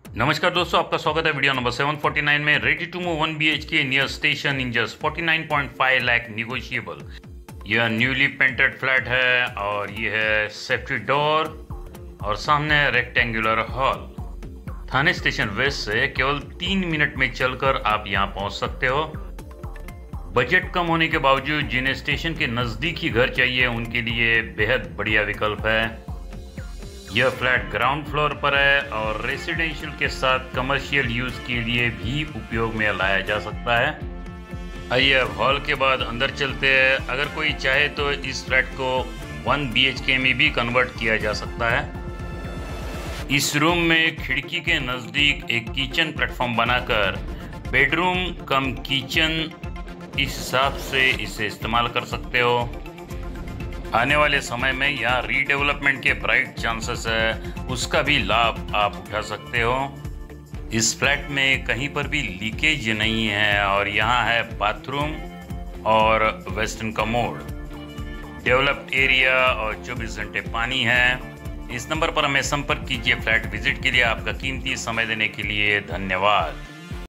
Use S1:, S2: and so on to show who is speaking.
S1: नमस्कार दोस्तों, आपका स्वागत है वीडियो नंबर 749 में। Ready to move 1 BHK near station in just 49.5 lakh negotiable. यह न्यूली पेंटेड फ्लैट है और ये है सेफ्टी डोर और सामने rectangular hall. Thane station west से केवल 3 मिनट में चलकर आप यहाँ पहुँच सकते हो। बजट कम होने के बावजूद जिन्हें स्टेशन के नज़दीक ही घर चाहिए उनके लिए बेहद बढ़िया विकल्प है। यह फ्लैट ग्राउंड फ्लोर पर है और रेसिडेंशियल के साथ कमर्शियल यूज के लिए भी उपयोग में लाया जा सकता है। आइए अब हॉल के बाद अंदर चलते हैं। अगर कोई चाहे तो इस फ्लैट को 1 BHK में भी कन्वर्ट किया जा सकता है। इस रूम में खिड़की के नज़दीक एक किचन प्लेटफॉर्म बनाकर बेडरूम कम किचन इस हिसाब से इसे इस्तेमाल कर सकते हो। आने वाले समय में यहाँ रीडेवलपमेंट के ब्राइट चांसेस है, उसका भी लाभ आप उठा सकते हो। इस फ्लैट में कहीं पर भी लीकेज नहीं है और यहाँ है बाथरूम और वेस्टर्न कमोड, डेवलप्ड एरिया और 24 घंटे पानी है। इस नंबर पर हमें संपर्क कीजिए। फ्लैट विजिट के लिए आपका कीमती समय देने के लिए धन्यवाद।